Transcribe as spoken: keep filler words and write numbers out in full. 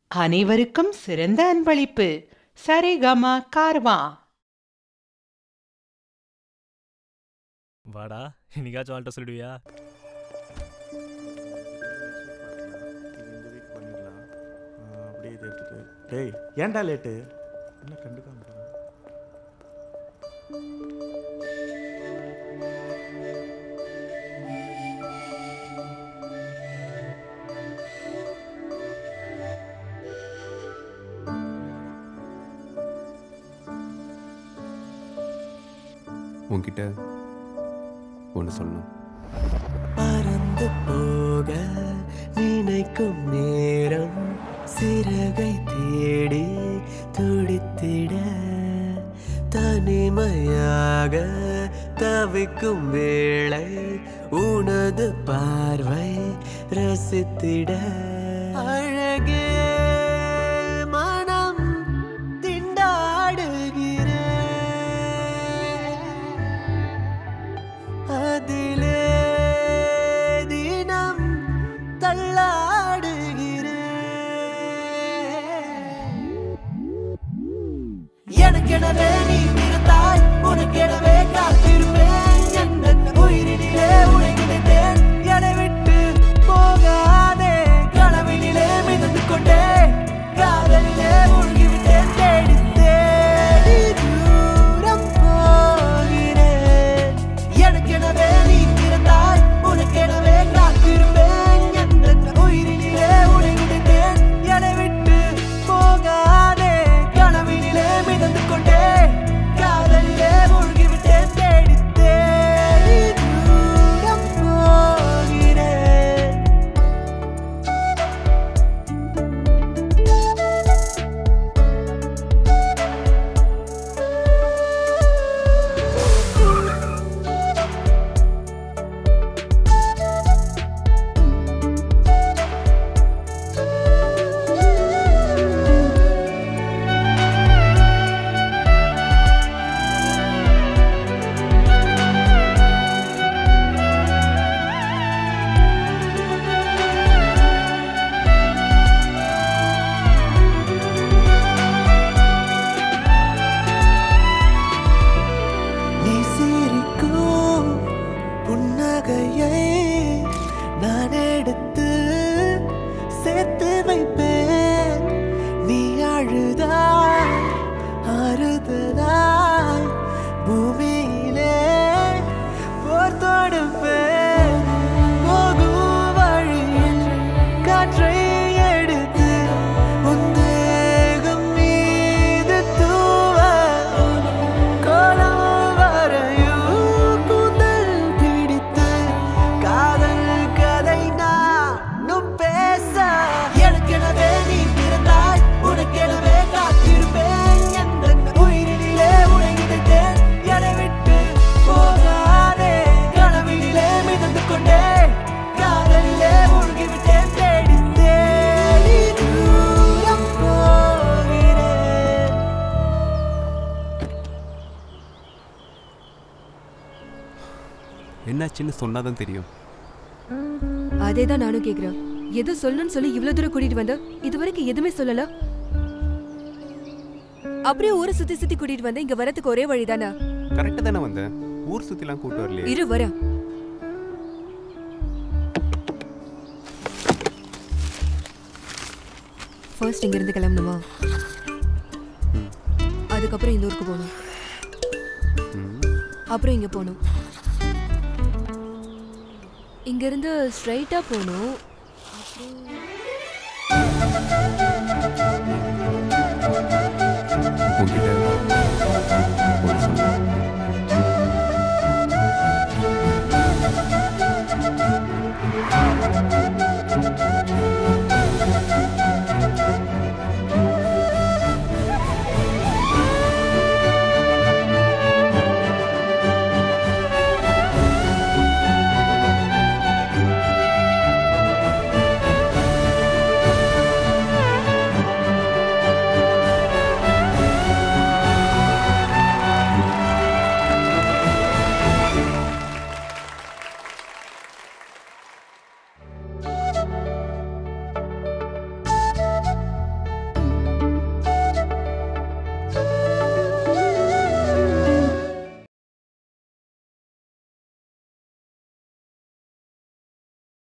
அனைவருக்கும் சிறந்த அன்பளிப்பு. சரிகமா கார்வா. வாடா, இன்னைக்காச்சும் வாழ்ட்ட சொல்லிடுவியா? அப்படியே எடுத்துட்டு டேய் ஏன்டா லேட்டு? என்ன கண்டுக்காம உன்கிட்ட ஒன்று சொல்லணும். பறந்து போக நினைக்கும் நேரம் சிறகை தேடி துடித்திட தனிமையாக தவிக்கும் வேளை உனது பார்வை ரசித்திட அழகே மனம் திண்டாடுகிற அதிலே தினம் தள்ளாடுகிற எனக்கெனவே நீ பிறந்தாய், உனக்கெனவே காத்திருப்பேன். என் உயிரினிலே உன்னை நினைத்தேன், என்னை விட்டு போகாதே. கனவினிலே மிதந்து கொண்டே காதலிலே மூழ்கிவிட்டேன். தேடி தேடி தூரம் போகிறேன். எனக்கெனவே நீ பிறந்தாய், உனக்கெனவே காத்திருப்பேன். என் உயிரினிலே உன்னை நினைத்தேன், என்னை விட்டு போகாதே. கனவினிலே மிதந்து கொண்டே காதலிலே மூழ்கிவிட்டேன். தேடி தேடி தூரம் போகிறேன். நீ சிரிக்கும் புன்னகையை நான் எடுத்து சேர்த்து வைப்பேன். நீ அழுதாய் ஆறுதலாய் பூமியிலே போர் தொடுப்பேன். போகும் வழியில் காற்றை எடுத்து உன் தேகம் மீது தூவ கோலம் வரையும் கூந்தல் பிடித்து காதல் கதை நானும் பேச. எனக்கெனவே நீ பிறந்தாய், உனக்கெனவே காத்திருப்பேன். என் உயிரினிலே உன்னை நினைத்தேன், என்னை விட்டு போகாதே. கனவினிலே மிதந்து கொண்டே காதலிலே மூழ்கிவிட்டேன். தேடி தேடி தூரம் போகிறேன். என்னாச்சுன்னு சொன்னாதான் தெரியும். அதே தான் நானும் கேக்குறேன். எது சொல்லணும்னு சொல்லி இவ்வளவு தூரம் கூட்டிட்டு வந்த, இதுவரைக்கும் எதுவுமே சொல்லல. அப்படியே ஊரை சுத்தி சுத்தி கூட்டிட்டு வந்த, இங்க வரதுக்கு ஒரே வழிதானா? கரெக்டாக தானே வந்தேன். ஊர் சுற்றிலாம் கூட்டு வரலையே. இரு வர. ஃபர்ஸ்ட் இங்க இருந்து கிளம்பணுமா? அதுக்கப்புறம் இந்த ஊருக்கு போகணும், அப்புறம் இங்க போகணும். இங்க இருந்து ஸ்ட்ரைட்டா போகணும். அப்புறம்